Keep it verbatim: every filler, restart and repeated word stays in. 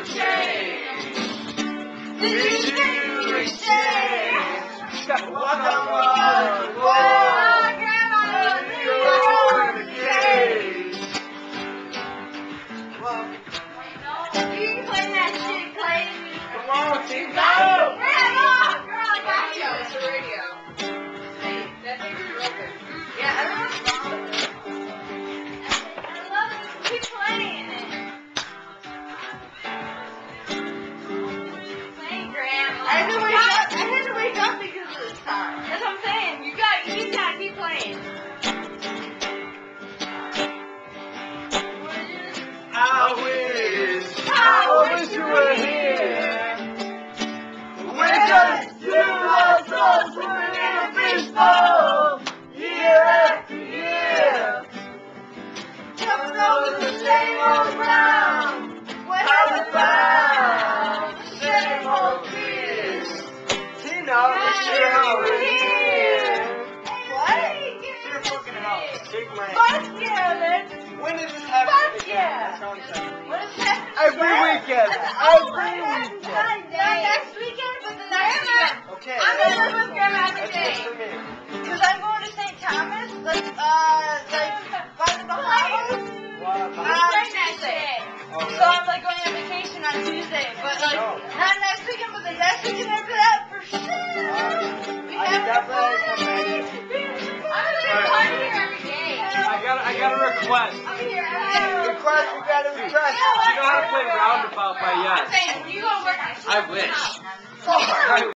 change? Did you exchange? What the fuck? Oh, Grandma, You're the cage. Well, you can play that shit, Clayton. come on, team, go! Grandma, girl, I got you. It's the radio. Hey, that thing's broken. Yeah, everyone's wrong with it. I love it. Keep playing it. Playing, Grandma. I had to wake up. I had to wake up because of this time. That's what I'm saying. You got, you just gotta keep playing. I wish, I wish you were here. We just you lost us swimming in a fishbowl, year after year. Coming over the same old ground, how we found the same old fears. Tina, you're here. What? You're fucking out. Shake my hand. Fuck yeah, man. When did this happen Fuck again? yeah. That's all I'm saying. What is that? Every weekend. Oh, Every that's weekend. not next weekend, but the next weekend. Okay. I'm gonna live with Grandma every That's day. good for me. Because I'm going to Saint Thomas, like, uh, like, by the Bahamas. Wow. Uh, that shit. So I'm, like, going on vacation on Tuesday. But, like, not next weekend, but the next weekend after that, for sure. We I have can to definitely come back. I'm gonna be party here every day. I got I got a request. I'm here every day. Request, we got a request. You know how to play roundabout by I'm yes. saying, when you go work on I wish. Fuck.